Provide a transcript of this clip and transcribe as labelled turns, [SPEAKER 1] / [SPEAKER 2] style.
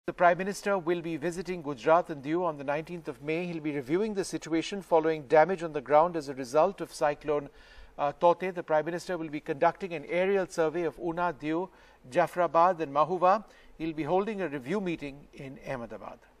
[SPEAKER 1] The Prime Minister will be visiting Gujarat and Diu on the 19th of May. He'll be reviewing the situation following damage on the ground as a result of Cyclone Tauktae. The Prime Minister will be conducting an aerial survey of Una, Diu, Jafarabad and Mahuva. He'll be holding a review meeting in Ahmedabad.